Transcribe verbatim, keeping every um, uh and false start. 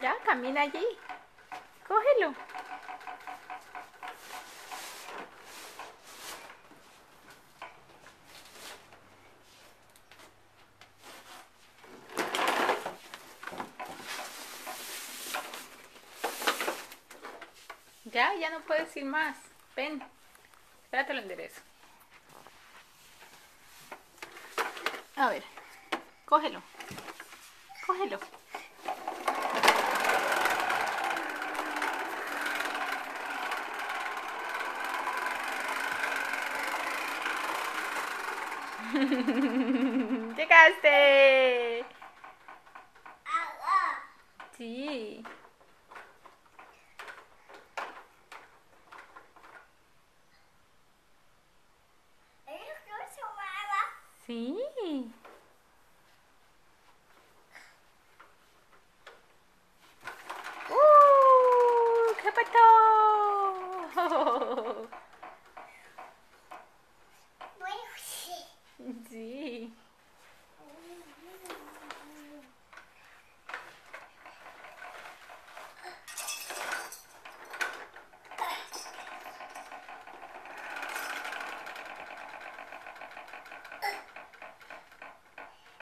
Ya, camina allí. Cógelo. Ya, ya no puedes ir más. Ven. Espérate, lo enderezo. A ver. Cógelo. Cógelo. ¡Llegaste! Sí.